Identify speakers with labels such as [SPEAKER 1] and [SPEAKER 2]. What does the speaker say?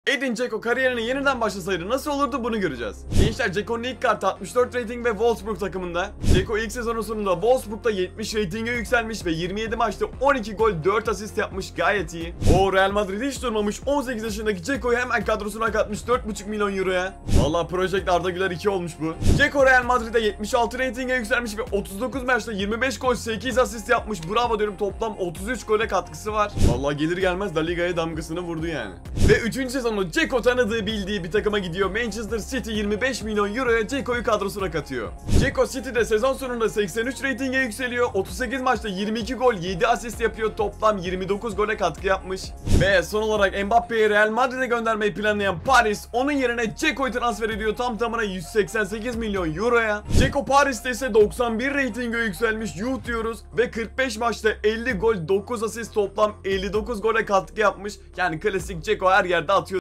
[SPEAKER 1] Edin Dzeko kariyerine yeniden başlasaydı nasıl olurdu bunu göreceğiz. Gençler, Dzeko'nun ilk kartı 64 rating ve Wolfsburg takımında. Dzeko ilk sezonun sonunda Wolfsburg'da 70 ratinge yükselmiş ve 27 maçta 12 gol 4 asist yapmış, gayet iyi. O Real Madrid hiç durmamış, 18 yaşındaki Dzeko'yu hemen kadrosuna katmış 4,5 milyon euroya. Valla Project Arda Güler 2 olmuş bu. Dzeko Real Madrid'de 76 ratinge yükselmiş ve 39 maçta 25 gol 8 asist yapmış, bravo diyorum, toplam 33 gole katkısı var. Valla gelir gelmez La Liga'ya damgasını vurdu yani. Ve 3. sezonu Dzeko tanıdığı bildiği bir takıma gidiyor. Manchester City 25 milyon euroya Dzeko'yu kadrosuna katıyor. Dzeko City'de sezon sonunda 83 ratinge yükseliyor. 38 maçta 22 gol 7 asist yapıyor. Toplam 29 gole katkı yapmış. Ve son olarak Mbappe'yi Real Madrid'e göndermeyi planlayan Paris onun yerine Dzeko'yu transfer ediyor tam tamına 188 milyon euroya. Dzeko Paris'te ise 91 ratinge yükselmiş, yuh diyoruz, ve 45 maçta 50 gol 9 asist, toplam 59 gole katkı yapmış. Yani klasik Dzeko her yerde atıyor.